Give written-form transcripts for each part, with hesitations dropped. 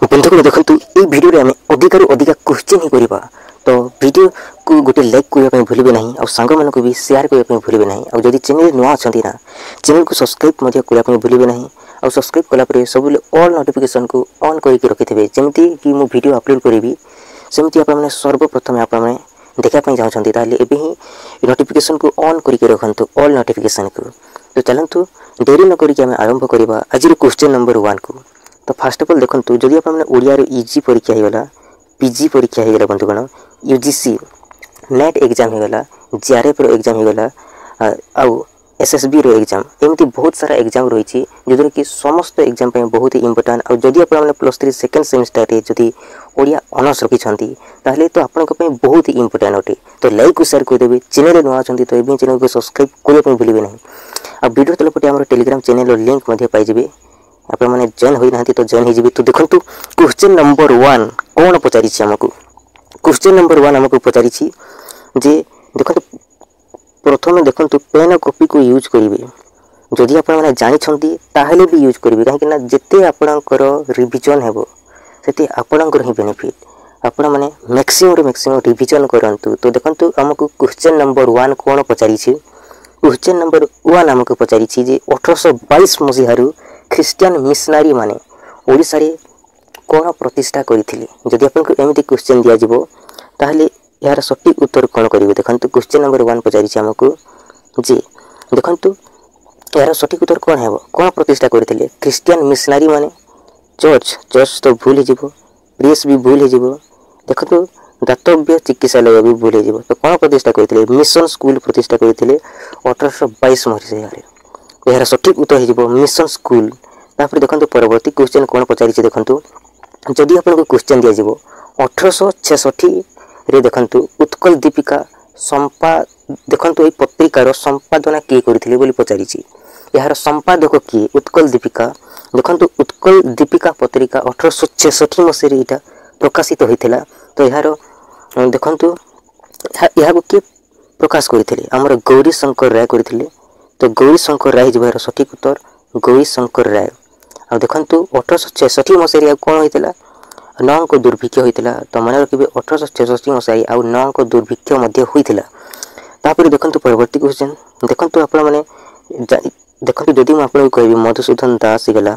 बंधुगण देखु ये भिडियो आम अधिकार अधिक क्वेश्चन ही करवा तो वीडियो को गोटे लाइक करने भूलें ना और सांग मान भी शेयर करने भूलें ना और जब चैनल नुआ अच्छा ना चैनल को सब्सक्राइब करने भूलें ना और सब्सक्राइब कलापर सब ऑल नोटिफिकेशन को ऑन करके रखिथे जमती कि मु वीडियो अपलोड करी सेमती आपने सर्वप्रथम आपने देखापी चाहते ही नोटिफिकेशन को ऑन करके रखु ऑल नोटिफिकेशन को। तो चलतु डेरी न करके आरंभ करवा आज क्वेश्चन नंबर 1 को। तो फास्ट ऑफ ऑल देखो जदि आपने ओडिया इजी परीक्षा होगला पीजी परीक्षा होगला बंधुगण यूजीसी नेट एग्जाम होगला जेआरएफ रो एग्जाम होगला आउ एसएसबी रो एग्जाम एमती बहुत सारा एग्जाम रही जो कि समस्त एग्जाम बहुत ही इंपोर्टेंट और जदि आपने +3 सेकेंड सेमिस्टर रे जदि ओडिया ऑनर्स रखिछंती ताहले तो आपन को बहुत ही इंपोर्टेंट अटे। तो लाइक शेयर कर देबे चैनल नुआ छंती तो एबे चैनल को सब्सक्राइब करबे भूलिबे नहीं आ वीडियो तले पटे हमर टेलीग्राम चैनल रो लिंक मध्ये पाई जेबे आपण माने जॉइन होई नांती तो जॉइन हो जेबे। तो देखंतु क्वेश्चन नंबर 1 कोन पचारि छी हमकु क्वेश्चन नंबर 1 हमकु पचारि छी जे देखंतु प्रथम देखंतु पेन और कॉपी को यूज करिवे जदि आपण माने जानि छंती ताहले भी यूज करिवे काहे कि ना जते आपणकर रिवीजन हेबो सेते आपणकर ही बेनिफिट आपण माने मैक्सिमम रिवीजन करंतु। तो देखंतु हमकु क्वेश्चन नंबर 1 कोन पचारि छी क्वेश्चन नंबर 1 हमकु पचारि छी जे 1822 मसिहारु ख्रिस्टियन मिशनरी माने ओडिसा रे कोन प्रतिष्ठा करिथिले जदि आपनको एमिति क्वेश्चन दिया जिवो ताहले यार सटीक उत्तर कौन करेंगे। देखो क्वेश्चन नंबर 1 पचारि आमको जे देखो यार सटीक उत्तर कौन है कौन प्रतिष्ठा करते ख्रिस्टियन मिशनरी माने चर्च तो भूल हो प्रेस भी भूल हो देखो दातव्य चिकित्सालय भी भूल हो तो कौन प्रतिष्ठा करते मिशन स्कूल प्रतिष्ठा करते 1822 मसीह यार सटीक उत्तर हो मिशन स्कूल। तापर देखो परवर्ती क्वेश्चन कौन पचारि देखो जदि आपको क्वेश्चन दिया 1866 रे देखंतु उत्कल दीपिका संपा देखंतु ए पत्रिकार संपादना किए करथिले बोली पचारिछि यार संपादक किए उत्कल दीपिका देखंतु उत्कल दीपिका पत्रिका 1866 मसीह रे इटा प्रकाशित होइथिला। तो यार देखंतु याको किए प्रकाश करथिले हमर गौरी शंकर राय करथिले। तो गौरी शंकर राय जबार सठिक उत्तर गौरी शंकर राय। आ देखंतु 1866 मसीह रे कोन होइथिला नंक दुर्भिक्ष होता तो मन रखिए 1866 मसीह आउ नंक दुर्भिक्ष होता। तापर देखो परवर्ती क्वेश्चन देखो आप देखो जदि मुझे कह मधुसूदन दास गला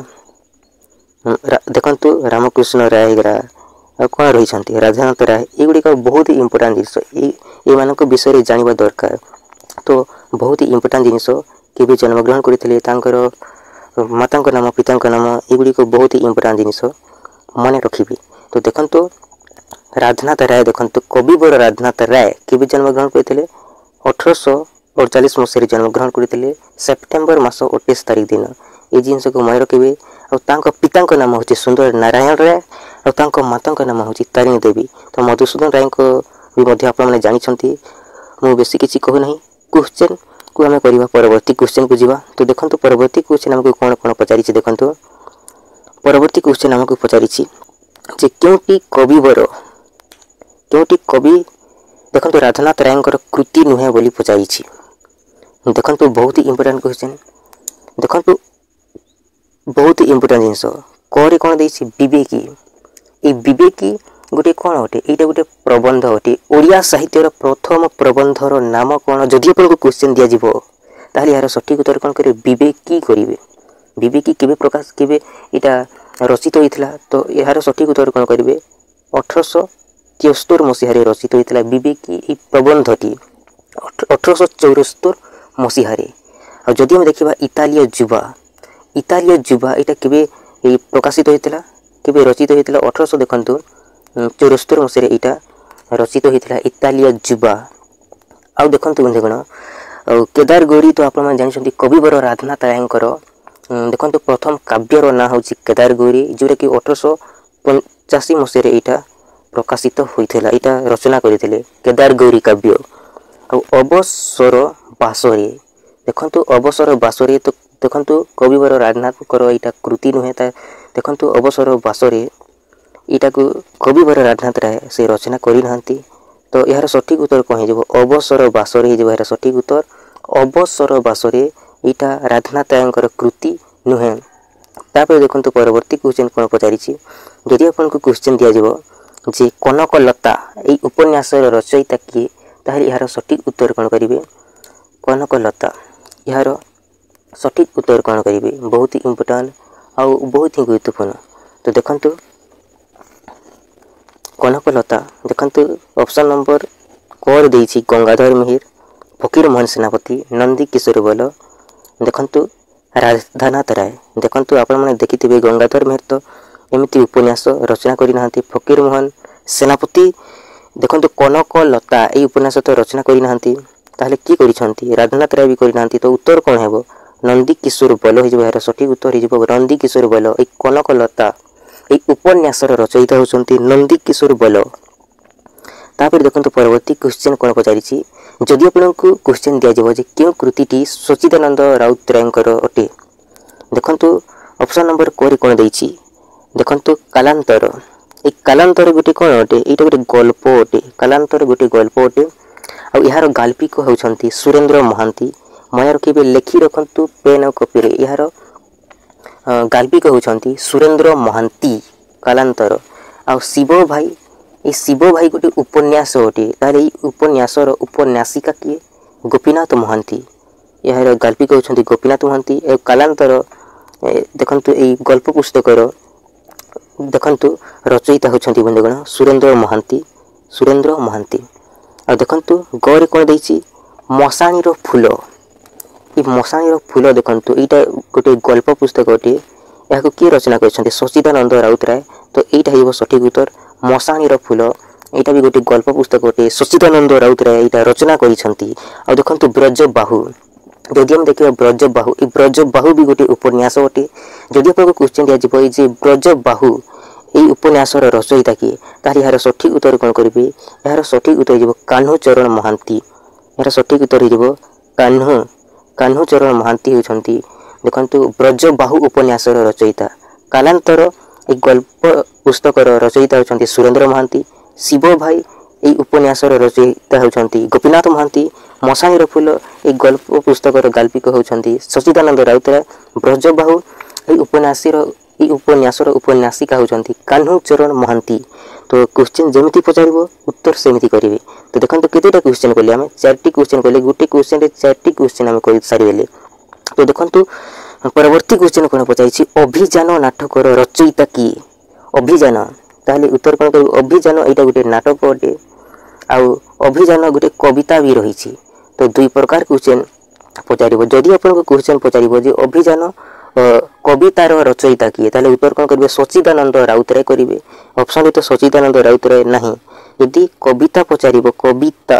देखो रामकृष्ण राय गला कौन रही राधानाथ राय युड़िक बहुत ही इंपोर्टाट जिन ये विषय में जानवा दरकार। तो बहुत ही इंपोर्टाट जिनस कि जन्मग्रहण करते माता नाम पिता नाम युड़िक बहुत ही इंपोर्टाट जिनस मन रखिए। तो देखो राधानाथ राय देखो कविवर राधानाथ राय के जन्मग्रहण करते 1848 मसीह जन्मग्रहण करते सेप्टेम्बर मास 28 तारिख दिन ये जिनस को मन रखिए। और पिता नाम हूँ सुंदर नारायण राय और माता नाम हूँ तारिणी देवी। तो मधुसूदन राय को भी आपने जानते मुझे बेसी किसी कहूना क्वेश्चन को आम करवा परवर्ती क्वेश्चन को जीवा। तो देखो परवर्ती क्वेश्चन आमको कौन कौन पचारि देखो परवर्ती क्वेश्चन आमको पचारि जे क्योंकि कवि देखो राधानाथ राय कृति नुहे बोली पचारि देखो बहुत ही इंपोर्टेंट क्वेश्चन देखो बहुत ही इंपोर्टेंट जिनस कौन कौन देसी विवेकी ये विवेकी गोटे कौन अटे यहाँ गोटे प्रबंध अटे ओडिया साहित्यर प्रथम प्रबंधर नाम कौन जदि आपको क्वेश्चन दिया ताहले यार सठिक उत्तर कौन करेंगे विवेकी करेंगे विवेकी केबे प्रकाश केबे इटा रचित होता। तो यार सठिक उत्तर कौन करेंगे 1873 मसीह रचित होता विवेकी प्रबंधटी 1874 मसीह। और जदि हम देखा इटालीय जुबा यहाँ केबे प्रकाशित होता केबे रचित होता 1800 देखु 74 मसीह यहाँ रचित होता इटालीय जुबा। आउ देखो बंधुगण केदार गौरी तो आप जानते कविवर राधानाथ राय देखो प्रथम काव्यर ना हूँ केदार गौरी जोटा कि 1885 मसीह यहाँ प्रकाशित होता यहाँ रचना करते केदार गौरी काव्य। अवसर बासरे देखो अवसर बासरे तो देखो कविवर राधानाथ यहाँ कृति नुहे देखो अवसर बासरे यहाँ को कविवर राधानाथ राय से रचना करना। तो यार सठिक उत्तर कौन हो अवसर बासरे हो यार सठिक उत्तर अवसर बासरे यहाँ राधानाथ राय कृति नुहे तापर देखंतु परवर्ती क्वेश्चन कोन पचारिछि जदि आपनको क्वेश्चन दिया जिवो जे कनकलता एई उपन्यासर रचयिता किए ताहले यार सठिक उत्तर कोन करिवे कनकलता यार सठिक उत्तर कोन करिवे बहुत ही इंपोर्टेंट आ बहुत ही गुरुत्वपूर्ण तो देखंतु कनकलता देखंतु ऑप्शन नंबर कोर देछि गंगाधर मेहेर फकीर मोहन सेनापति नंदी किशोर बल देखंतु राधानाथ राय देखंतु आपण माने देखिथिबे गंगाधर मेहेर तो एमिति उपन्यास रचना करि नाहंती फकीर मोहन सेनापति देखंतु कनकलता एई उपन्यास तो रचना करि नाहंती ताहले की करिसंती राधानाथ राय भी करि नाहंती तो उत्तर कोन हेबो नंदी किशोर बल हिजबो यार सठिक उत्तर हिजबो नंदी किशोर बल एई कनकलता एई उपन्यासर रचयिता होसंती नंदी किशोर बल तापर देखंतु परवर्ती क्वेश्चन कोन पचारिछि जदि आपनको क्वेश्चन दिया जबो जे केउ कृतिटी सचिदानंद राउतरायकर अटे देखंतु ऑप्शन नंबर कोरी कोन दैछि देखंतु कालांतर ए कालांतर गुटी कोन अटे एटा गुटी गल्प अटे कालांतर गुटी गल्प अटे आ यार गाल्पिक होउछंती सुरेंद्र महांती मया रखिबे लेखि रखंतु पेन और कॉपी रे यार गाल्पिक होउछंती सुरेंद्र महांती कालांतर आ शिव भाई ए शिव भाई गोटे उपन्यास अटे तारे उपन्यासर उपन्यासिका किए गोपीनाथ महांती यार गाल्पिक होउछंती गोपीनाथ महांती ए कालांतर देखंतु ए गल्प पुस्तकर देखंतु रचयिता होउछंती बंधुगण सुरेंद्र महांती आ देखंतु गरे कोन दैछि मसाणी रो फूल ए मसाणी रो फूल देखंतु एटा गोटे गल्प पुस्तक अटे याको की रचना करछंती सचिदानंद राउतराय तो एटा हेबो सठिक उत्तर मसाणी रो फूल एटा भी गोटे गल्प पुस्तक अटे सचिदानंद राउतराय एटा रचना करिसंती आ देखंतु ब्रजबाहु जदि हम देखिबा ब्रजबाहु भी गोटे उपन्यास अटे जदि आपको क्वेश्चन दिया जिवो जे ब्रजबाहु एई उपन्यासर रचयिता किए तारि यार सठिक उत्तर कोन करिवे यार सठिक उत्तर जिवो कान्हू चरण महांती यार सठिक उत्तर जिवो कान्हू चरण महांती होछंती देखंतु ब्रजबाहु उपन्यासर रचयिता कालांतर ए गल्प पुस्तकर रचयिता होछंती सुरेंद्र महांती शिव भाई ए उपन्यासर रचयिता होछंती गोपीनाथ महांती मसाणीर फूल ए गल्प पुस्तकर गाल्पिक होछंती सचिदानंद राउतराय ब्रजबाहु ए उपन्यासर उपन्यासिका होछंती कान्हू चरण महांती तो क्वेश्चन जेमिति पचारिबो उत्तर सेमिति करिवे तो देखंतु केतेटा क्वेश्चन कले हम चारटी क्वेश्चन कले गुटे क्वेश्चन रे चारटी क्वेश्चन हम करि सारिबेले तो देखंतु परवर्ती क्वेश्चन कोन पचाइछि अभिजान नाटकर रचयिता की अभिजान ताले उत्तर कोन करिवे अभिजान एटा गुटे नाटक अटे आ अभिजान गुटे कविता भी रहिछि तो दुई प्रकार क्वेश्चन पचारिबो जदि आपन क्वेश्चन पचारिबो जे अभिजान कवितार रचयिता किए ताले उत्तर कोन करिवे सचिदानंद राउतराय करिवे ऑप्शन रे तो सचिदानंद राउतराय नाही यदि कविता पचारिबो कविता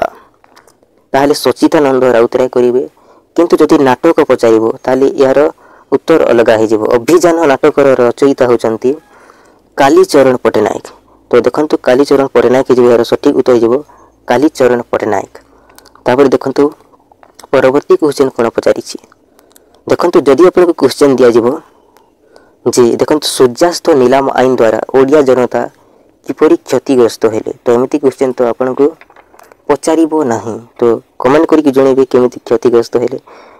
ताले सचिदानंद राउतराय करिवे किंतु जदि नाटक पचारिबो ताले यार उत्तर अलग हे जिवो अभिजान नाटकर रचयिता होचंती कालीचरण पटनायक तो देखंतु कालीचरण पटनायक जिवो यार सठिक उत्तर जिवो कालीचरण पटनायक तापर देखंतु परवर्ती क्वेश्चन कोन पचारिछि देखंतु जदि आपन क्वेश्चन दिया जिवो जे देखंतु सूर्यास्त नीलाम आईन द्वारा ओडिया जनता किपरि क्षतिग्रस्त हेले तो एमिति क्वेश्चन तो आपन को पचारिबो नाही तो कमेंट करिक जणेबे केमिति क्षतिग्रस्त हेले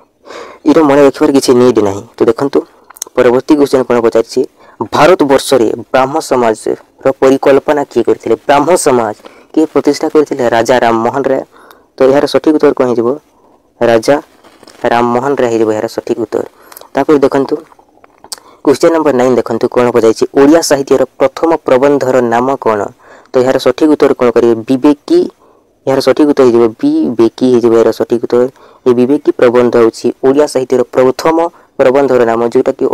इरो मन रखिबार किछि नीड नाही तो देखंतु परवर्ती क्वेश्चन कोन पचारिछि भारत वर्ष रे ब्राह्मण समाज रो परिकल्पना की करथिले ब्राह्मण समाज के प्रतिष्ठा करथिले राजा राम मोहन राय तो यार सठिक उत्तर कोन हिजबो राजा राम मोहन राय हिजबो यार सठिक उत्तर तापर देखंतु क्वेश्चन नंबर 9 देखंतु कोन पजाइछि ओडिया साहित्य रो प्रथम प्रबंधर नाम कोन तो यार सठिक उत्तर कोन करिवे विवेकी यार सठिक उत्तर हिजबो विवेकी हिजबो यार सठिक उत्तर ए विवेकी प्रबंध होछि ओडिया साहित्य रो प्रथम प्रबंधर नाम जोटा कि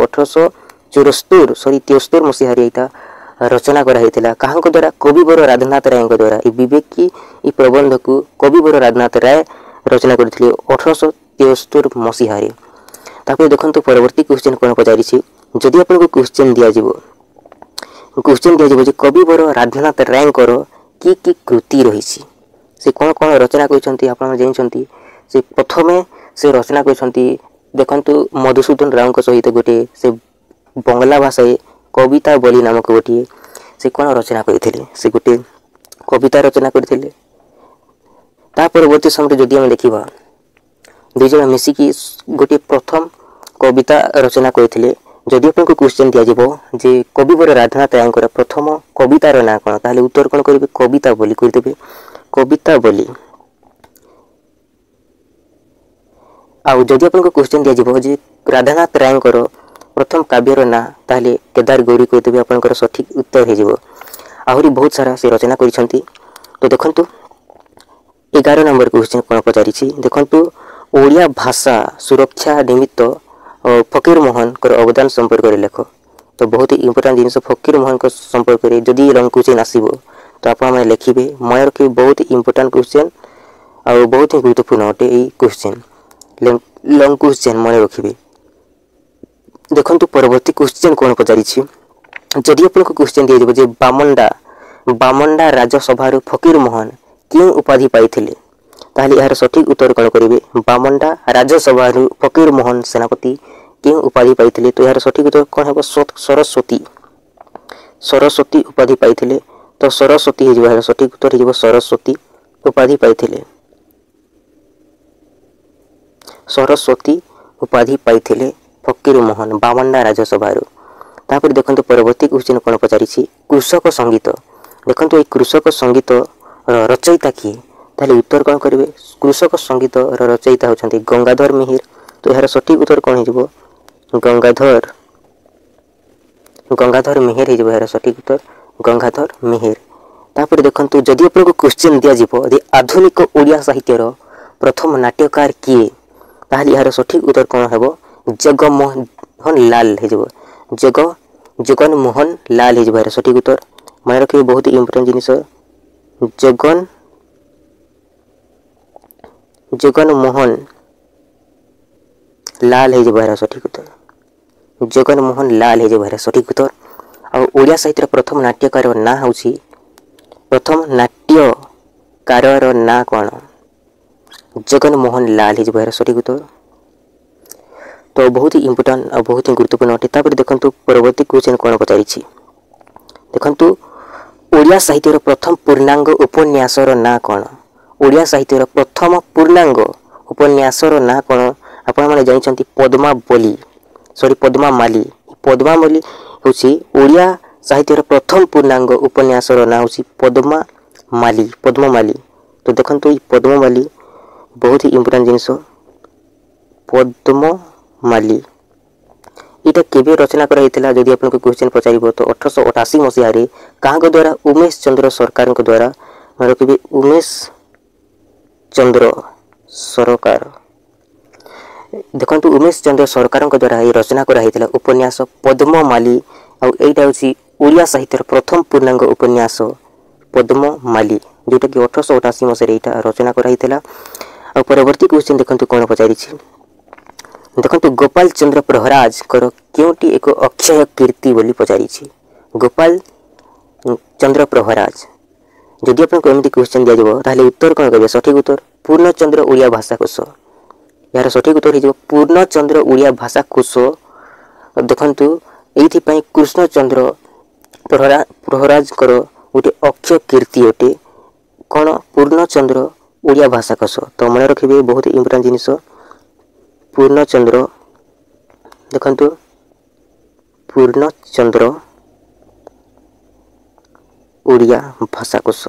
1873 मसिहा रे एटा रचना करा हेतिला काहंक द्वारा कविवर राधानाथ राय द्वारा ए विवेकी ई प्रबंध को कविवर राधानाथ राय रचना करथिले 1873 मसिहा रे तापर देखंतु परवर्ती क्वेश्चन कोन पजारिछि जदि आपन को क्वेश्चन दिया जिवो जे कविवर राधानाथ राय करो की कृति रहिछि से कोन कोन रचना करिसंती आपन जानिसंती से प्रथमे से रचना करिसंती देखंतु मधुसूदन राव को सहित गोटे से बंगला भाषा कविता बोली नामक गोटे से कोन रचना करथिले से गोटे कविता रचना करथिले ता परवर्ती समय जदि हम देखिबा दुई जन मिसी की गोटे प्रथम कविता रचना करथिले जदि आपको क्वेश्चन दिया जिवो जे कविवर राधानाथ रायंकर प्रथम कवितार ना कौन ताहले उत्तर कौन करेंगे कविता बोली करदेवे कविता बोली। आउ जदि आपको क्वेश्चन दिया जिवो जे राधानाथ रायंकर प्रथम काव्यर ना ताहले केदार गौरी करदेवे आपनकर सठिक उत्तर हो। आहरी बहुत सारा से रचना करिसंती। तो देखंतु 11 नंबर क्वेश्चन कौन पचारि देखंतु ओडिया भाषा सुरक्षा निमित्त फकीर मोहन कर अवदान संपर्क में लेख। तो बहुत ही इंपोर्टेंट जिन फकीर मोहन को संपर्क में जदि लंग क्वेश्चन आसो तो आप लिखे मैं रखिए बहुत ही इंपोर्टेंट क्वेश्चन और बहुत ही गुरुत्वपूर्ण अटे ये क्वेश्चन लंग क्वेश्चन मन रखिए। देखो परवर्ती क्वेश्चन कौन पचारि जदि आपको क्वेश्चन दिया जे बामंडा राजसभा फकीर मोहन क्यों उपाधि पाई ताहले यार सठिक उत्तर कौन करेंगे बामंडा राजसभा फकीर मोहन सेनापति क्यों उपाधि पाई। तो यार सठिक उत्तर कौन है सरस्वती उपाधि पाई। तो सरस्वती हो सठिक उत्तर हो सरस्वती उपाधि पाई सरस्वती उपाधि पाई फकीर मोहन बामंडा राजसभा। तापर देखो परवर्ती क्वेश्चन कौन पचारि कृषक संगीत देखो ये कृषक संगीत रचयिता किए ताहले उत्तर कौन करेंगे कृषक संगीत रचयिता होती गंगाधर मेहेर। तो यार सठिक उत्तर कौन हो गंगाधर मेहेर हो यार सठिक उत्तर गंगाधर मेहेर। तापर देखंतु जदि आपको क्वेश्चन दिया जिवो आधुनिक ओडिया साहित्यर प्रथम नाट्यकार किए ताहले यार सठिक उत्तर कौन हो जगमोहन लाल हो जगनमोहन लाल हो यार सठिक उत्तर मन रखिए बहुत ही इंपोर्टेंट जिनिस जगनमोहन लाल हो यार सठिक उत्तर जगनमोहन लाल हो यार सठिक उत्तर। आ ओडिया साहित्य प्रथम नाट्यकार ना हूँ प्रथम नाट्यकार ना कौन जगनमोहन लाल हो यार सठिक उत्तर। तो बहुत ही इंपोर्टेंट और बहुत ही गुरुत्वपूर्ण अटे। तापर देखंतु परवर्ती क्वेश्चन कौन पचारि देखंतु ओडिया साहित्यर प्रथम पूर्णांग उपन्यासर ना कौन ओडिया साहित्यर प्रथम पूर्णांग उपन्यासर ना कौन आपण माने जानिछंती पद्मामाली होची ओडिया साहित्यर प्रथम पूर्णांग उपन्यासर ना होची पद्मामाली। तो देखंतु ये पद्मामाली बहुत ही इंपोर्टेंट जिनिस पद्मामाली इटा केबे रचना करा हितला जदि आपनको क्वेश्चन पचारिबो तो 1888 मसिया रे काहाको द्वारा उमेश चंद्र सरकार को द्वारा मारो केबे उमेश चंद्र सरकार देखंतु उमेश चंद्र सरकार को द्वारा ये रचना करा हितला उपन्यास पद्ममाली। आ एटा होची ओडिया साहित्यर प्रथम पूर्णांग उपन्यास पद्ममाली जोटा कि 1888 मसिया रे एटा रचना करा हितला। आ परवर्ती क्वेश्चन देखंतु कोन पचारि देखो गोपाल चंद्र प्रहराज कर क्योंटी एक अक्षय कीर्ति बोली पचारि गोपाल चंद्र प्रहराज जदि आपको एमती क्वेश्चन दिया जाए ताहले उत्तर कौन करेंगे सठिक उत्तर पूर्णचंद्र ओडिया भाषाकोश यार सठिक उत्तर हो पूर्णचंद्र ओडिया भाषाकोश। देखंतु एइथिपाई कृष्णचंद्र प्रहराज कर गोटे अक्षय कीर्ति अटे कौन पूर्णचंद्र ओडिया भाषाकोश। तो मन रखिए बहुत इंपोर्टेंट जिनिस पूर्णचंद्र देखंतु पूर्णचंद्र ओडिया भाषाकोश।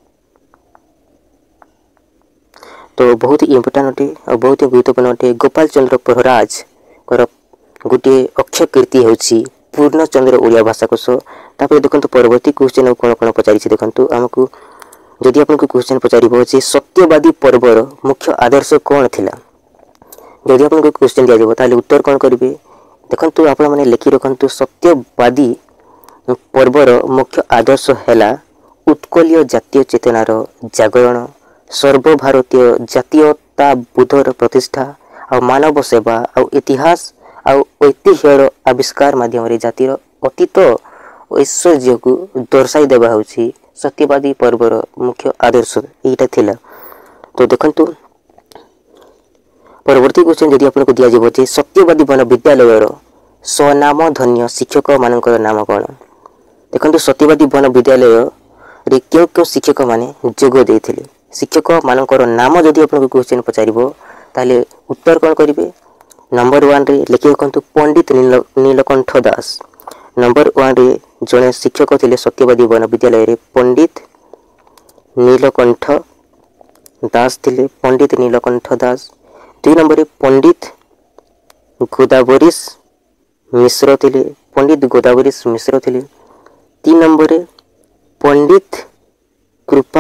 तो बहुत ही इंपोर्टेंट अटे और बहुत ही गुरुत्वपूर्ण अटे गोपाल चंद्र प्रहराज कर गोटे अक्षय कीर्ति होची पूर्णचंद्र ओडिया भाषाकोश। तापर देखंतु परवर्ती क्वेश्चन कौन कौन पचारि देखंतु हमकु जदि आपको क्वेश्चन पचारिबो जे सत्यवादी पर्वर मुख्य आदर्श कौन थिला जदि आपको क्वेश्चन दिया जाए ताहले उत्तर कौन करेंगे देखंतु आपण माने लिखि रखंतु सत्यवादी पर्वर मुख्य आदर्श हैला उत्कलीय जातीय चेतनार जागरण सर्वभारतीय जातीयता बोधर प्रतिष्ठा और मानव सेवा और इतिहास और ऐतिह्यर आविष्कार माध्यम जातिर अतीत ऐश्वर्य को दर्शाई देवा होची सत्यवादी पर्वर मुख्य आदर्श एटा थिला। तो देखंतु परवर्ती क्वेश्चन जदि आपको दिया जाए सत्यवादी वन विद्यालय स्वनाम धन्य शिक्षक मान नाम कौन देखो सत्यवादी वन विद्यालय रे क्यों क्यों शिक्षक माने जोग देथिले शिक्षक मानकर नाम जदि आपको क्वेश्चन पचारिबो ताले उत्तर कौन करेंगे नंबर 1 रे लिखि रखंतु पंडित नीलकंठ दास। नंबर 1 रे जने शिक्षक थिले सत्यवादी वन विद्यालय रे पंडित नीलकंठ दास थिले, पंडित नीलकंठ दास। 2 नंबर रे पंडित गोदावरीश मिश्र थिले, पंडित गोदावरीश मिश्र थिले। 3 नंबर रे पंडित कृपा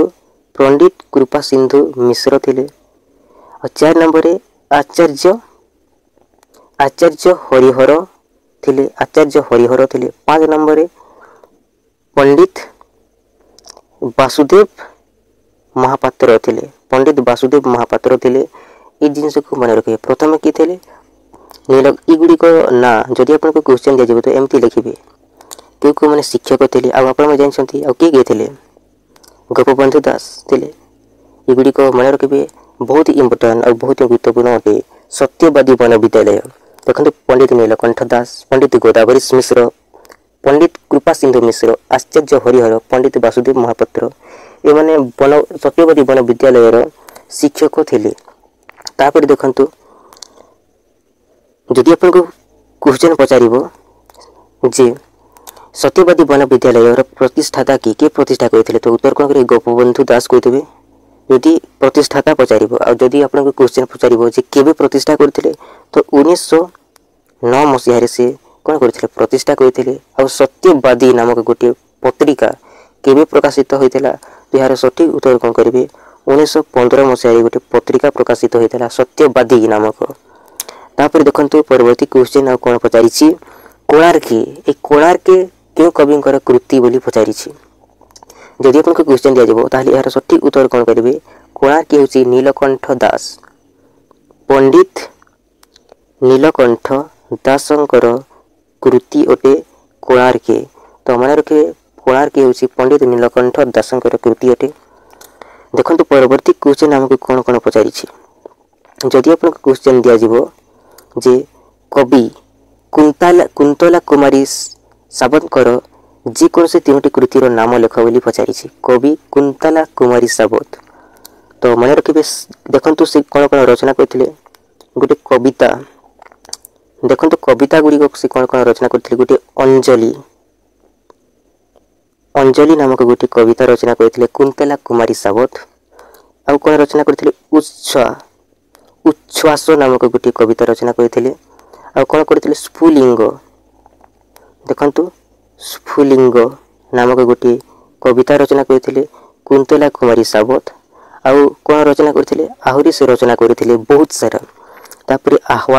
सिंधु मिश्र थिले। और 4 नंबर रे आचार्य हरिहर थिले, 5 नंबर रे पंडित वासुदेव महापात्र थिले। ये जिनस को मन रखिए। प्रथम किए थे युड़िक ना जदि आपको क्वेश्चन दिया तो एमती लिखे क्यों मैंने शिक्षक थे आप जानते किए थे गोपबंधु दास थे। युड़िक मन रखिए बहुत ही इंपोर्टाट और बहुत ही गुरुत्वपूर्ण अटे। सत्यवादी वन विद्यालय देखते पंडित नीलकंठ दास, पंडित गोदावरीश मिश्र, पंडित कृपा सिंधु मिश्र, आचार्य हरिहर, पंडित वासुदेव महापात्र ये मैंने सत्यवादी वन विद्यालय शिक्षक थे। तापर देखंतु जदि आपको क्वेश्चन पचार जे सत्यवादी वन विद्यालय प्रतिष्ठाता किए प्रतिष्ठा करते तो उत्तर कौन करेंगे गोपबंधु दास कहते। यदि प्रतिष्ठाता पचार आदि आपको क्वेश्चन पचार जे केबे प्रतिष्ठा करते तो 1909 मसीह से कौन करते प्रतिष्ठा करते। और सत्यवादी नामक गोटे पत्रिका केबे प्रकाशित होता तो यार सठिक उत्तर कौन करेंगे 1915 मसीह गोटे पत्रिका प्रकाशित होता सत्यवादी नामक। तापर देखंतु परवर्ती क्वेश्चन कौन पचारि कोणार्क क्यों कवि कृति बोली पचारि। जदि आपको क्वेश्चन दिया ताहले यार सठिक उत्तर कौन करेंगे कोणार्क होची नीलकंठ दास, पंडित नीलकंठ दासंकर कृति अटे कोणार्क। तो मन रखे कोणार्क होची पंडित नीलकंठ दासंकर कृति अटे। देखंतु परवर्ती क्वेश्चन हमको कौन कौन पचारि। जदि आपको क्वेश्चन दिया जे कवि कुंतला कुमारी सावंतर जेकोसी 3टी कृतिर नाम लेख बोली पचारि। कवि कुंतला कुमारी सावंत। तो मन रखिए देखंतु से कौन कौन रचना करते गोटे कविता। देखंतु कविता गुड़िक से कौन कौन रचना करते गोटे अंजलि नामक गोटे कविता रचना करते कुंतला कुमारी सावंत। आउ कौन रचना करते उच्छ्वास नामक गोटे कविता रचना करते। आउ कौन करते स्फुलिंग। देखंतु स्फुलिंग नामक गोटे कविता रचना करते कुंतला कुमारी सावंत। आउ कौन रचना करते आहरी से रचना करते बहुत सारा। तापर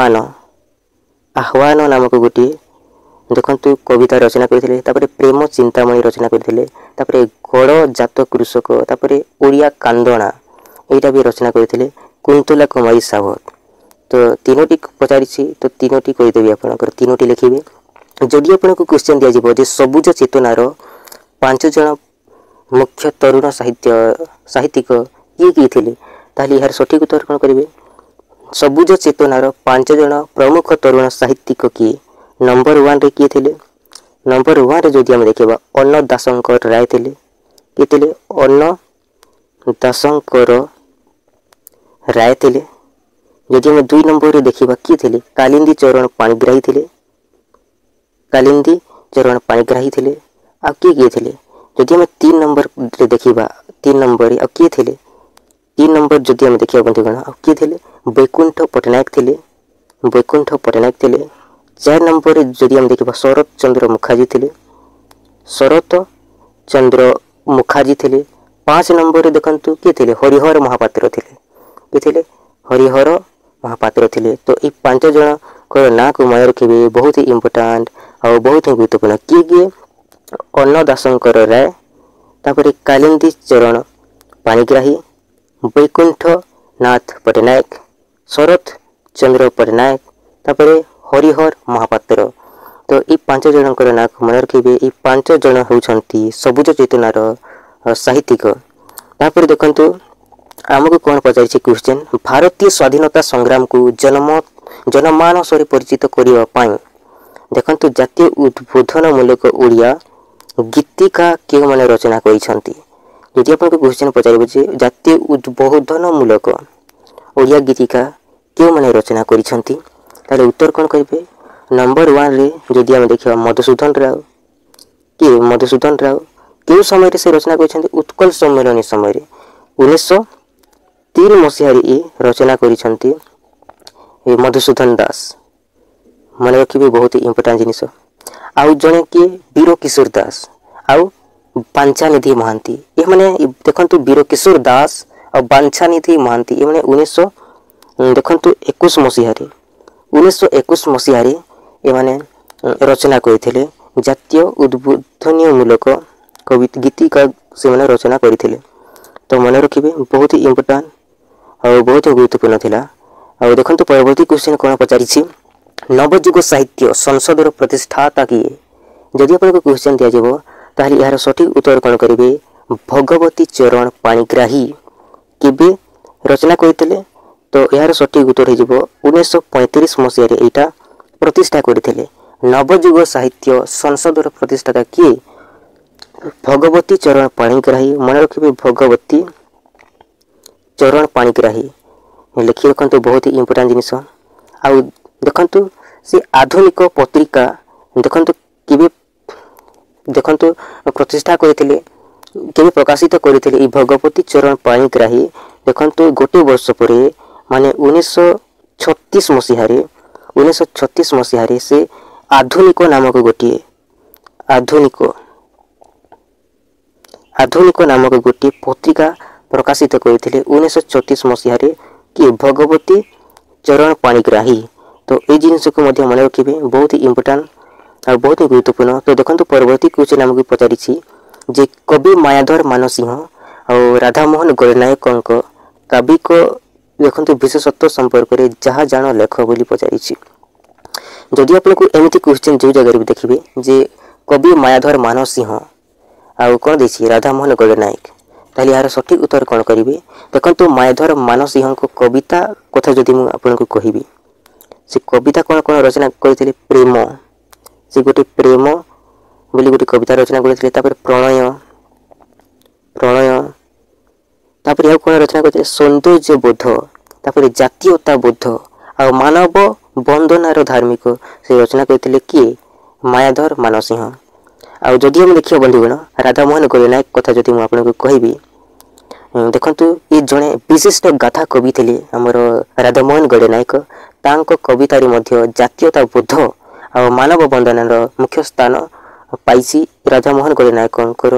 आह्वान नामक गोटे देखंतु कविता रचना करते। तापर प्रेम चिंतामणि रचना करते। तापर गड़ जात कृषक, तापर ओडिया कांदना यहाँ भी रचना करते कुंतला कुमारी सावंत। तो 3टी पचारि तो 3टी कहीदेवी आप 3टी लिखे। जदि आपको क्वेश्चन दिया सबुज चेतनार 5 जन मुख्य तरुण साहित्यिक किए थे ताहले यार सठिक उत्तर कौन करेंगे सबुज चेतनार 5 जन प्रमुख तरुण साहित्यिक किए। नंबर 1 रे किए थे। नंबर 1 रे जदि आम देखा अन्न दासंकर राय थे किए थे अन्न दासंकर राय थे। जदि आम 2 नंबर रे देखा किए थे कालिंदी चरण पाणिग्राही थे। कालिंदी चरण पाणिग्राही थे। आ किए थे जदि आम 3 नंबर रे देखा 3 नंबर आ किए थे 3 नंबर जदि आम देखा बंधुगण आ किए थे वैकुंठ पट्टनायक थे। 4 नंबर रे जदि आम देखा शरत चंद्र मुखार्जी थे। 5 नंबर रे देखंतु किए थे हरिहर महापात्र थे। हरिहर महापात्र थे। तो ये 5 जन को ना को मन रखिए बहुत ही इंपोर्टाट और बहुत ही गुरुत्वपूर्ण किए अन्न दासंकर राय, तापर कालिंदी चरण पाणिग्राही, वैकुंठ नाथ पट्टनायक, शरत चंद्र पट्टनायक, तापर हरिहर महापात्र। तो ये 5 जनकर ना मन रखिए। ये 5 जन होती सबुज चेतनार साहित्यिक। तापर देखंतु आमको कौन पचारि क्वेश्चन भारतीय स्वाधीनता संग्राम को जनमानस परिचित करने देखंतु जातीय उद्बोधनमूलक ओडिया गीतिका क्यों मैंने रचना करिसंती। यदि आपको क्वेश्चन पचार जातीय उद्बोधनमूलक ओडिया गीतिका क्यों मैंने रचना करिसंती ताले उत्तर कौन करेंगे नंबर 1 रे जदि आम देखा मधुसूदन राव किए मधुसूदन राव क्यों समय से रचना कर उत्कल सम्मेलन समय 1903 मसीह रचना कर मधुसूदन दास मन रखिए बहुत ही इंपोर्टाट जिनिस आउ जड़े किए वीर किशोर दास आउ बांछानिधि महांती ये मैंने देखु वीर किशोर दास और बांछानिधि महांती ये मैंने 1900 देखु 21 मसीह 1921 मसीह ये मैंने रचना करते जातीय उद्बोधनीमूलक कविता गीतिका से मैंने रचना करते तो मन रखिए बहुत ही इंपोर्टाट और बहुत ही गुरुत्वपूर्ण थिला। और देखो परवर्ती क्वेश्चन कौन पचारि नवजुग साहित्य संसदर प्रतिष्ठाता किए जदि आपको क्वेश्चन दिज्व ताहले यार सठिक उत्तर कौन करेंगे भगवती चरण पाणिग्राही केबे रचना करते तो यार सठिक उत्तर हो 1935 मसीह यहाँ प्रतिष्ठा करते नवजुग साहित्य संसदर प्रतिष्ठाता किए भगवती चरण पाणिग्राही मन रखिए भगवती चरण पाणिग्राही लिखि रखु बहुत ही इंपोर्टाट जिनिस आउ देखु से आधुनिक पत्रिका देखु केबे देखु प्रतिष्ठा करते केबे प्रकाशित करते भगवती चरण पाणिग्राही देखु गोटे वर्ष पर माने 1936 मसीह 1936 मसीह से आधुनिक नामक गोटे आधुनिक नामक गोटे पत्रिका प्रकाशित करते 1936 मसीह कि भगवती चरण पाणिग्राही तो ये जिनस को मन रखिए बहुत ही इंपोर्टाट और बहुत ही गुरुत्वपूर्ण। तो देखो परवर्ती क्वेश्चन आमको पचारि जे कवि मायाधर मानसिंह और राधामोहन गणनायक काव्यिक देखो विशेषत्व संपर्क में जहाँ जान लेख बोली पचारि जदि आपको एमती क्वेश्चन जो जगह भी देखिए जे कवि मायाधर मानसिंह आउ कौन देखिए राधामोहन गणनायक ताहले यार सठिक उत्तर कौन करेंगे देखो मायाधर मानसिंह कविता कथा जदि मुझे कहबी से कविता कौन कौन रचना करते प्रेम से गोटे प्रेम बोली गोटे कविता रचना करते प्रणय प्रणय तापर या कौन रचना करते सौंदर्य बोध तापर जातीयता बोध आ मानव वंदनार धार्मिक से रचना करते किए मायाधर मानसिंह। आ जदि हम देखिए बंधुगण राधामोहन गणनायक कथा जदि मुझे कहबी देखु ये जड़े विशिष्ट गाथा कवि थे आमर राधामोहन गणनायक तांको कवितार मध्य जातीयता बोध आ मानव वंदनार मुख्य स्थान पाई राधामोहन गणनायकर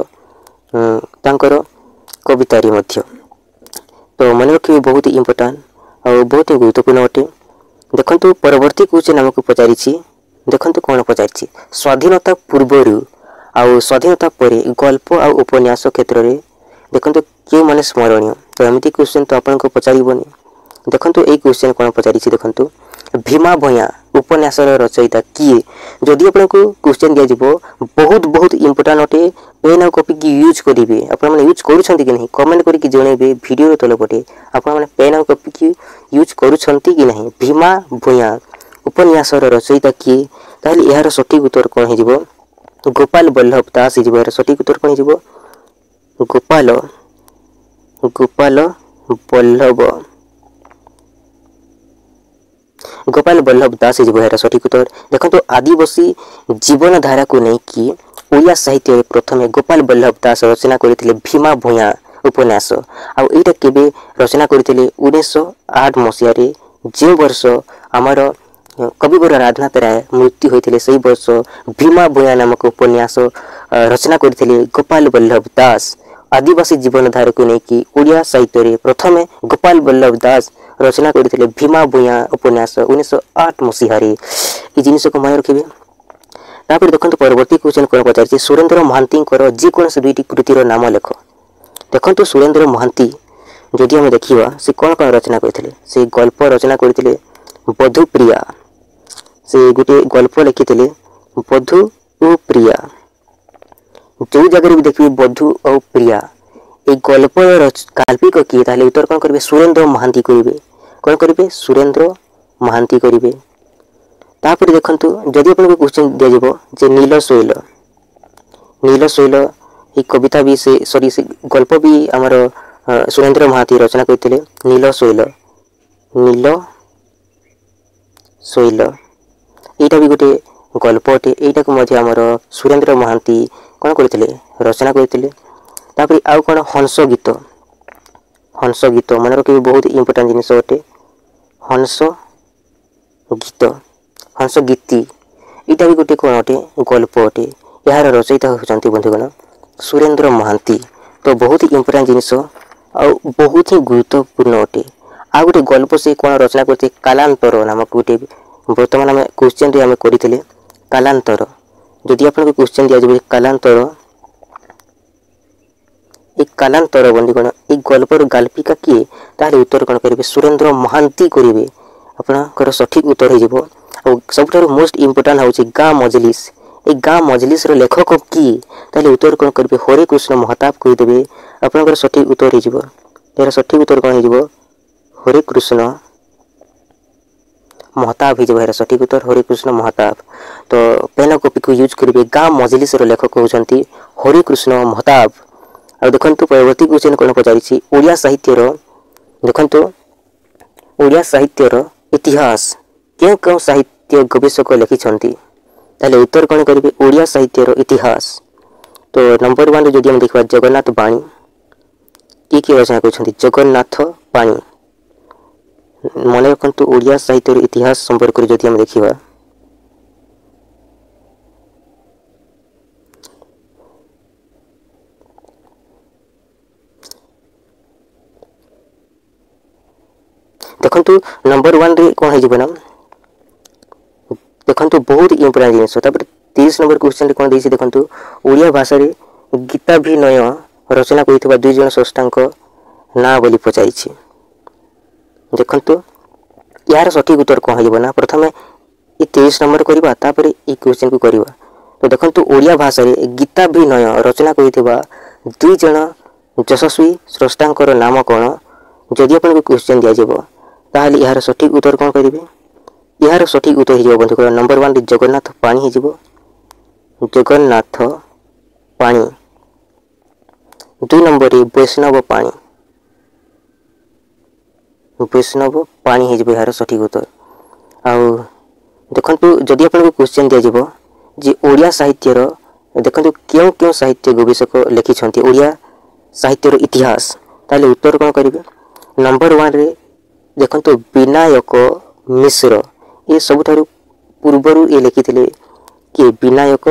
कवितार मध्य। तो मन रखिए बहुत ही इंपोर्टाट और बहुत ही गुरुत्वपूर्ण अटे। देखो परवर्ती क्वेश्चन आमको पचारि देखो कौन पचारि स्वाधीनता पूर्वर आउ स्वाधीनता पर गल्प आ उपन्यास क्षेत्र में देखो क्यों मैंने स्मरणीय तो एमती क्वेश्चन तो आपको पचारबनी। देखो ये क्वेश्चन कौन पचारि देखो भीमा भैया उपन्यास रचयिता किए जदि आपको क्वेश्चन दिज्व बहुत बहुत इंपोर्टाट अटे पेन और कॉपी की यूज करेंगे आपने यूज करुँच कि नहीं कमेंट करके जनइबे वीडियो तल पटे आपने पेन और कॉपी की यूज करुँच कि नहीं। भीमा भैया उपन्यास रचयिता किए ताहले यार सठिक उत्तर कौन हो गोपाल बल्लभ दास यार सठिक उत्तर कौन हो गोपाल बल्लभ दास यार सठिक उत्तर। देखो आदिवासी जीवन धारा को लेकिन ओडिया साहित्य प्रथम गोपाल बल्लभ दास रचना करते भीमा भैया उपन्यास आईटा केबे रचना करते 1908 मसीह जो वर्ष आमर कविवर राधानाथ राय मृत्यु होते से वर्ष भीमा भैया नामक उपन्यास रचना करते गोपाल बल्लभ दास आदिवासी जीवन धारा को लेकिन ओडिया साहित्य प्रथम गोपाल बल्लभ दास रचना करते भीमा भैया उपन्यास 1908 मसीह ये जिनिस को मन रखिए। तापर देखो परवर्ती क्वेश्चन कौन पचारि सुरेंद्र महांती जेकोसी दुईटी कृतिर नाम लेख। देखो सुरेंद्र महांती जदि आम देखा से कौन कौन रचना करते से गल्प रचना करते बधुप्रिया से गोटे गल्प लिखी बधु और प्रिया जो जगह भी देखिए बधु और प्रिया ये गल्प काल्पिक किए ताहले उत्तर कौन करेंगे सुरेंद्र महांती करेंगे कौन करेंगे सुरेंद्र महांती करेंगे। तापर देखु जदि आपको क्वेश्चन दिज्व जे नील शैल ये कविता भी से सॉरी से गल्प भी आमर सुरेंद्र महांती रचना करते नील ଶୋଇଲ ଏଇଟା ବି ଗୋଟେ ଗଳ୍ପ ଅଟେ। ଏଇଟାକୁ ମଧ୍ୟ ଆମର ସୁରେନ୍ଦ୍ର ମହାନ୍ତି କ'ଣ କରିଥିଲେ ରଚନା କରିଥିଲେ। ତାପରେ ଆଉ କ'ଣ ହଂସ ଗୀତ ମନେ ରଖିବେ ବହୁତ ଇମ୍ପୋର୍ଟାଣ୍ଟ ଜିନିଷ ଅଟେ। ହଂସ ଗୀତି ଏଇଟା ବି ଗୋଟେ କ'ଣ ଅଟେ ଗଳ୍ପ ଅଟେ। ଏହାର ରଚୟିତା ହେଉଛନ୍ତି ବନ୍ଧୁଗଣ ସୁରେନ୍ଦ୍ର ମହାନ୍ତି। ତ ବହୁତ ଇମ୍ପୋର୍ଟାଣ୍ଟ ଜିନିଷ ଆଉ ବହୁତ ହିଁ ଗୁରୁତ୍ୱପୂର୍ଣ୍ଣ ଅଟେ। ଆଉ ଗୋଟେ ଗଳ୍ପ ସେ କ'ଣ ରଚନା କରିଥିଲେ କାଲାନ୍ତର ନାମକ ଗୋଟେ ବର୍ତ୍ତମାନ ଆମେ କ୍ୱେଶ୍ଚିନ୍ରେ ଆମେ କରିଥିଲେ କାଲାନ୍ତର। ଯଦି ଆପଣଙ୍କୁ କ୍ୱେଶ୍ଚିନ୍ ଦିଆଯିବ କାଲାନ୍ତର ଏ କାଲାନ୍ତର ବନ୍ଧୁଗଣ এই ଗଳ୍ପର ଗାଳ୍ପିକା କିଏ ତାହେଲେ ଉତ୍ତର କ'ଣ କରିବେ ସୁରେନ୍ଦ୍ର ମହାନ୍ତି କରିବେ। ଆପଣଙ୍କର ସଠିକ୍ ଉତ୍ତର ହେଇଯିବ। ଆଉ ସବୁଠାରୁ ମୋଷ୍ଟ ଇମ୍ପୋର୍ଟାଣ୍ଟ ହେଉଛି ଗାଁ ମଜଲିସ୍। এই ଗାଁ ମଜଲିସ୍ର ଲେଖକ କିଏ ତାହେଲେ ଉତ୍ତର କ'ଣ କରିବେ ହରେକୃଷ୍ଣ ମହତାବ କହିଦେବେ। ଆପଣଙ୍କର ସଠିକ୍ ଉତ୍ତର ହେଇଯିବ। ଏହାର ସଠିକ୍ ଉତ୍ତର କ'ଣ ହେଇଯିବ ହରେକୃଷ୍ଣ ମହତାବ ହେଇଯିବ। ଏହାର ସଠିକ୍ ଉତ୍ତର ହରେକୃଷ୍ଣ ମହତାବ। ତ ପେନ୍ କପିକୁ ୟୁଜ୍ କରିବେ। ଗାଁ ମଜଲିସ୍ର ଲେଖକ ହେଉଛନ୍ତି ହରେକୃଷ୍ଣ ମହତାବ। ଆଉ ଦେଖନ୍ତୁ ପରବର୍ତ୍ତୀ କ୍ୱେଶ୍ଚିନ୍ କ'ଣ ପଚାରିଛି ଓଡ଼ିଆ ସାହିତ୍ୟର ଇତିହାସ କେଉଁ କେଉଁ ସାହିତ୍ୟ ଗବେଷକ ଲେଖିଛନ୍ତି ତାହେଲେ ଉତ୍ତର କ'ଣ କରିବେ ଓଡ଼ିଆ ସାହିତ୍ୟର ଇତିହାସ। ତ ନମ୍ବର 1ରେ ଯଦି ଆମେ ଦେଖିବା ଜଗନ୍ନାଥ ବାଣୀ କିଏ ରଚନା କରିଛନ୍ତି ଜଗନ୍ନାଥ ବାଣୀ। ମନେ ରଖନ୍ତୁ ଓଡ଼ିଆ ସାହିତ୍ୟର ଇତିହାସ ସମ୍ପର୍କରେ ଯଦି ଆମେ ଦେଖିବା ଦେଖନ୍ତୁ ନମ୍ବର 1ରେ କ'ଣ ହେଇଯିବ ନା ଦେଖନ୍ତୁ ବହୁତ ଇମ୍ପୋର୍ଟାଣ୍ଟ ଜିନିଷ। ତାପରେ 30 ନମ୍ବର କ୍ୱେଶ୍ଚିନ୍ରେ କ'ଣ ଦେଇଛି ଦେଖନ୍ତୁ ଓଡ଼ିଆ ଭାଷାରେ ଗୀତାଭିନୟ ରଚନା କରିଥିବା 2 ଜଣ ସ୍ରଷ୍ଟାଙ୍କ ନାଁ ବୋଲି ପଚାରିଛି। ଦେଖନ୍ତୁ ଏହାର ସଠିକ୍ ଉତ୍ତର କ'ଣ ହେଇଯିବ ନା ପ୍ରଥମେ ଏ 30 ନମ୍ବର କରିବା ତାପରେ এই କ୍ୱେଶ୍ଚିନ୍କୁ କରିବା। ତ ଦେଖନ୍ତୁ ଓଡ଼ିଆ ଭାଷାରେ ଗୀତାଭିନୟ ରଚନା କରିଥିବା 2 ଜଣ ଯଶସ୍ୱୀ ସ୍ରଷ୍ଟାଙ୍କର ନାମ କ'ଣ ଯଦି ଆପଣଙ୍କୁ କ୍ୱେଶ୍ଚିନ୍ ଦିଆଯିବ ତାହେଲେ ଏହାର ସଠିକ୍ ଉତ୍ତର କ'ଣ କରିବେ। ଏହାର ସଠିକ୍ ଉତ୍ତର ହେଇଯିବ ବନ୍ଧୁଗଣ ନମ୍ବର 1ରେ ଜଗନ୍ନାଥ ପାଣି ହେଇଯିବ। ଜଗନ୍ନାଥ ପାଣି। 2 ନମ୍ବରରେ ବୈଷ୍ଣବ ପାଣି ହେଇଯିବ ଏହାର ସଠିକ୍ ଉତ୍ତର। ଆଉ ଦେଖନ୍ତୁ ଯଦି ଆପଣଙ୍କୁ କ୍ୱେଶ୍ଚିନ୍ ଦିଆଯିବ ଯେ ଓଡ଼ିଆ ସାହିତ୍ୟର ଦେଖନ୍ତୁ କେଉଁ କେଉଁ ସାହିତ୍ୟ ଗବେଷକ ଲେଖିଛନ୍ତି ଓଡ଼ିଆ ସାହିତ୍ୟର ଇତିହାସ ତାହେଲେ ଉତ୍ତର କ'ଣ କରିବେ ନମ୍ବର 1ରେ ଦେଖନ୍ତୁ ବିନାୟକ ମିଶ୍ର। ଏ ସବୁଠାରୁ ପୂର୍ବରୁ ଏ ଲେଖିଥିଲେ କିଏ ବିନାୟକ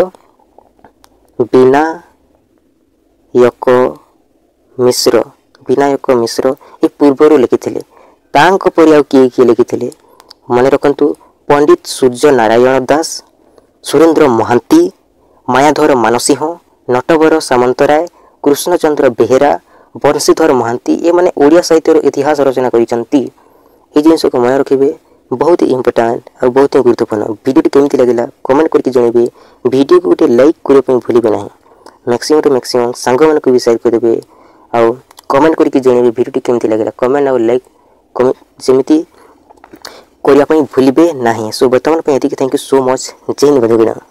ମିଶ୍ର ଏ ପୂର୍ବରୁ ଲେଖିଥିଲେ। ତାଙ୍କ ପରେ ଆଉ କିଏ ଲେଖିଥିଲେ ମନେ ରଖନ୍ତୁ ପଣ୍ଡିତ ସୂର୍ଯ୍ୟ ନାରାୟଣ ଦାସ ସୁରେନ୍ଦ୍ର ମହାନ୍ତି ମାୟାଧର ମାନସିଂହ ନଟବର ସାମନ୍ତରାୟ କୃଷ୍ଣଚନ୍ଦ୍ର ବେହେରା ବଂଶୀଧର ମହାନ୍ତି ଏମାନେ ଓଡ଼ିଆ ସାହିତ୍ୟର ଇତିହାସ ରଚନା କରିଛନ୍ତି। এই ଜିନିଷକୁ ମନେ ରଖିବେ ବହୁତ ଇମ୍ପୋର୍ଟାଣ୍ଟ ଆଉ ବହୁତ ଗୁରୁତ୍ୱପୂର୍ଣ୍ଣ। ଭିଡ଼ିଓଟି କେମିତି ଲାଗିଲା କମେଣ୍ଟ କରିକି ଜଣାଇବେ। ଭିଡ଼ିଓକୁ ଗୋଟେ ଲାଇକ୍ କରିବା ପାଇଁ ଭୁଲିବେ ନାହିଁ। ମ୍ୟାକ୍ସିମମ୍ ସାଙ୍ଗମାନଙ୍କୁ ବି ସେୟାର କରିଦେବେ ଆଉ କମେଣ୍ଟ କରିକି ଜଣାଇବେ ଭିଡ଼ିଓଟି କେମିତି ଲାଗିଲା। କମେଣ୍ଟ ଆଉ ଲାଇକ୍ ଯେମିତି କରିବା ପାଇଁ ଭୁଲିବେ ନାହିଁ। ସୋ ବର୍ତ୍ତମାନ ପାଇଁ ଏତିକି। Thank you so much. ଜୟ ହିନ୍ଦ ବନ୍ଧୁଗଣ।